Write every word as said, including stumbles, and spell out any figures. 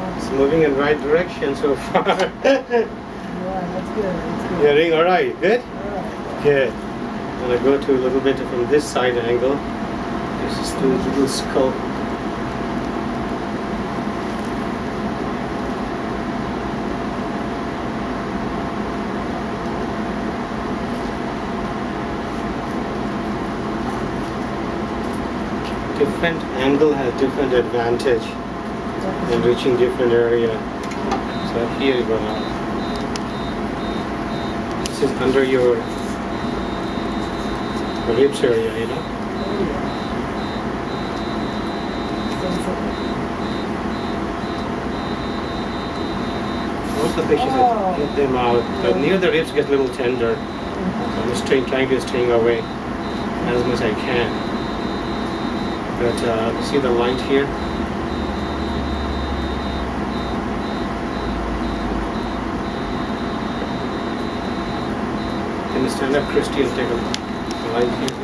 It's moving in the right direction so far. Yeah, that's good. That's good. You're doing all right. Good? All right. Good. I'm going to go to a little bit from this side angle. This is the little skull. Different angle has different advantage in reaching different area. So here you go now. This is under your ribs area, you know. Most of the patients Oh. get them out, but near the ribs get a little tender. So I'm just trying, trying to stay away as much as I can. But uh, see the light here? Can you stand up, Christy, and take a light here?